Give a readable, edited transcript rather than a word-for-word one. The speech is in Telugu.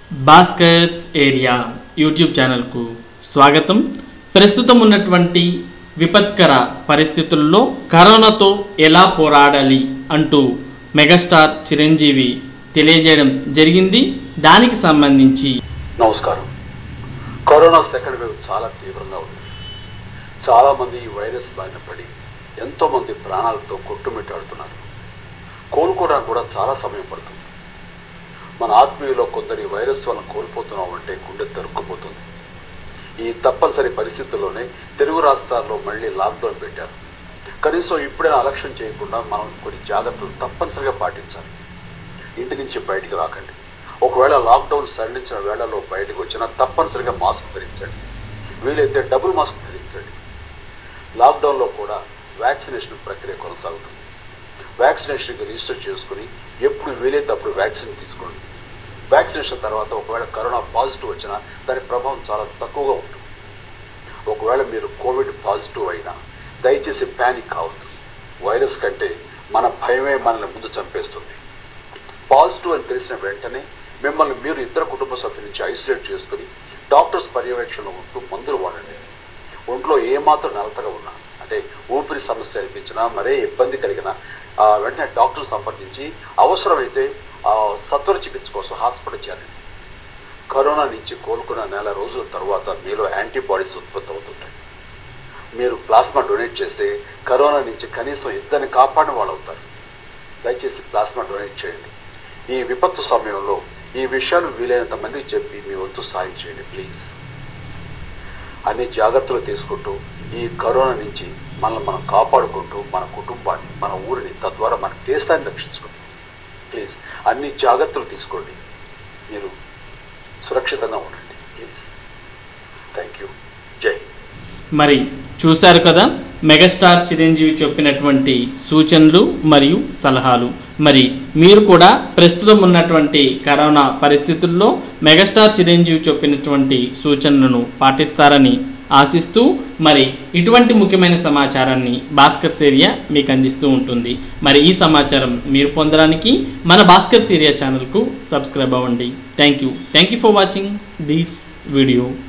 భాస్కర్స్ ఏరియా యూట్యూబ్ ఛానల్కు స్వాగతం. ప్రస్తుతం ఉన్నటువంటి విపత్కర పరిస్థితుల్లో కరోనాతో ఎలా పోరాడాలి అంటూ మెగాస్టార్ చిరంజీవి తెలియజేయడం జరిగింది. దానికి సంబంధించి నమస్కారం. కరోనా సెకండ్ వేవ్ చాలా తీవ్రంగా ఉంది. చాలామంది ఈ వైరస్ బారిన పడి ఎంతోమంది ప్రాణాలతో కొట్టుమిట్టాడుతున్నారు. కోలుకోవడానికి కూడా చాలా సమయం పడుతుంది. మన ఆత్మీయులో కొందరి వైరస్ వలన కోల్పోతున్నామంటే గుండె తరుక్కుపోతుంది. ఈ తప్పనిసరి పరిస్థితుల్లోనే తెలుగు రాష్ట్రాల్లో మళ్ళీ లాక్డౌన్ పెట్టారు. కనీసం ఇప్పుడైనా అలక్ష్యం చేయకుండా మనం కొన్ని జాగ్రత్తలు తప్పనిసరిగా పాటించాలి. ఇంటి నుంచి బయటికి రాకండి. ఒకవేళ లాక్డౌన్ సడలించిన వేళలో బయటకు వచ్చినా తప్పనిసరిగా మాస్క్ ధరించండి. వీలైతే డబుల్ మాస్క్ ధరించండి. లాక్డౌన్లో కూడా వ్యాక్సినేషన్ ప్రక్రియ కొనసాగుతుంది. వ్యాక్సినేషన్కి రిజిస్టర్ చేసుకుని ఎప్పుడు వీలైతే అప్పుడు వ్యాక్సిన్ తీసుకోండి. వ్యాక్సినేషన్ తర్వాత ఒకవేళ కరోనా పాజిటివ్ వచ్చినా దాని ప్రభావం చాలా తక్కువగా ఉంటుంది. ఒకవేళ మీరు కోవిడ్ పాజిటివ్ అయినా దయచేసి ప్యానిక్ కావద్దు. వైరస్ కంటే మన భయమే మనల్ని ముందు చంపేస్తుంది. పాజిటివ్ అని తెలిసిన వెంటనే మిమ్మల్ని మీరు ఇతర కుటుంబ సభ్యుల నుంచి ఐసోలేట్ చేసుకుని డాక్టర్స్ పర్యవేక్షణలో ఉంటూ మందులు వాడండి. ఒంట్లో ఏమాత్రం నలతగా ఉన్నా, అంటే ఊపిరి సమస్య అనిపించినా, మరే ఇబ్బంది కలిగినా వెంటనే డాక్టర్ సంప్రదించి అవసరమైతే సత్వర చికిత్స కోసం హాస్పిటల్ చేరండి. కరోనా నుంచి కోలుకున్న నెల రోజుల తర్వాత మీలో యాంటీబాడీస్ ఉత్పత్తి అవుతుంటాయి. మీరు ప్లాస్మా డొనేట్ చేస్తే కరోనా నుంచి కనీసం ఇద్దరిని కాపాడిన వాళ్ళు అవుతారు. దయచేసి ప్లాస్మా డొనేట్ చేయండి. ఈ విపత్తు సమయంలో ఈ విషయాలు వీలైనంత మందికి చెప్పి మీ వంతు సాయం చేయండి ప్లీజ్. అన్ని జాగ్రత్తలు తీసుకుంటూ ఈ కరోనా నుంచి మనల్ని మనం కాపాడుకుంటూ మన కుటుంబాన్ని, మన ఊరిని, తద్వారా మన దేశాన్ని రక్షించుకుంటాం. ప్లీజ్ అన్ని జాగ్రత్తలు తీసుకోండి. మీరు సురక్షితంగా ఉండండి ప్లీజ్. Thank you. జై. మరి చూశారు కదా మెగాస్టార్ చిరంజీవి చెప్పినటువంటి సూచనలు మరియు సలహాలు. మరి మీరు కూడా ప్రస్తుతం ఉన్నటువంటి కరోనా పరిస్థితుల్లో మెగాస్టార్ చిరంజీవి చెప్పినటువంటి సూచనలను పాటిస్తారని ఆశిస్తూ, మరి ఇటువంటి ముఖ్యమైన సమాచారాన్ని భాస్కర్స్ ఏరియా మీకు అందిస్తూ ఉంటుంది. మరి ఈ సమాచారం మీరు పొందడానికి మన భాస్కర్స్ ఏరియా ఛానల్కు సబ్స్క్రైబ్ అవ్వండి. Thank you for watching this video.